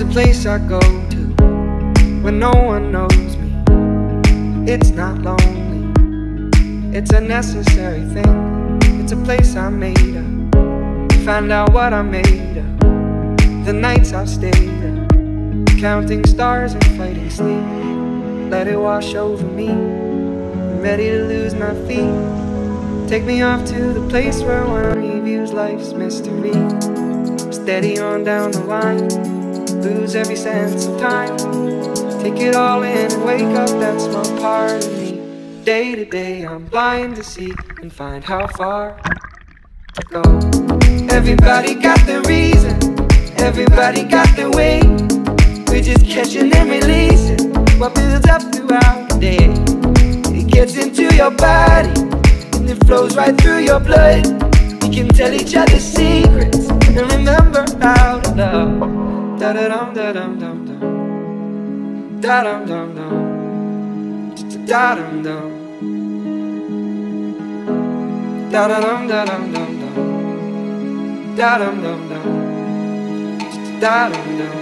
a place I go to when no one knows me. It's not lonely, it's a necessary thing. It's a place I made up, find out what I made of. The nights I've stayed up, counting stars and fighting sleep. Let it wash over me, I'm ready to lose my feet. Take me off to the place where one reviews life's mystery. Steady on down the line, lose every sense of time. Take it all in and wake up that small part of me. Day to day I'm blind to see and find how far to go. Everybody got their reason, everybody got their way. We're just catching and releasing what builds up throughout the day. It gets into your body and it flows right through your blood. We can tell each other secrets and remember how to love. Da da dum da dum dum dum, da dum dum dum, da dum dum, da da dum da dum dum dum, da dum dum dum, da dum dum.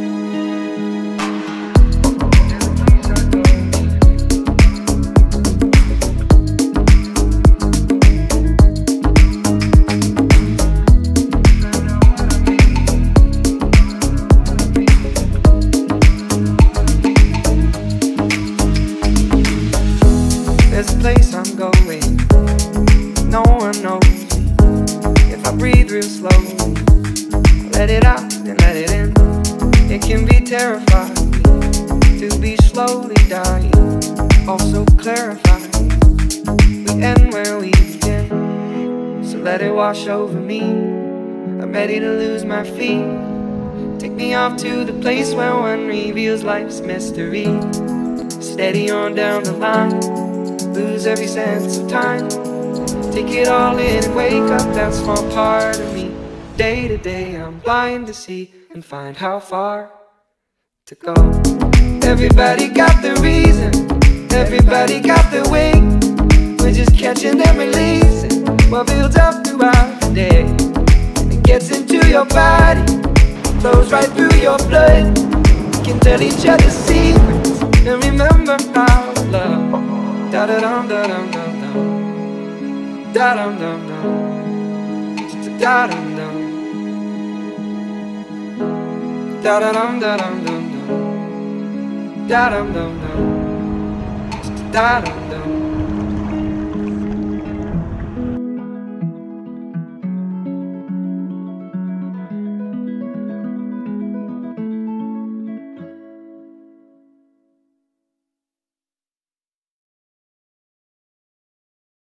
There's a place I'm going, no one knows me. If I breathe real slowly, let it out and let it in. It can be terrifying to be slowly dying, also clarifying. We end where we begin, so let it wash over me. I'm ready to lose my feet. Take me off to the place where one reveals life's mystery. Steady on down the line, lose every sense of time. Take it all in and wake up that small part of me. Day to day I'm blind to see and find how far to go. Everybody got their reason, everybody got their way. We're just catching and releasing what builds up throughout the day. It gets into your body, flows right through your blood. We can tell each other secrets and remember how to love. Da da dum da dum dum dum, da dum dum dum, da dum dum, da da dum da dum dum dum, da dum dum dum, da dum dum.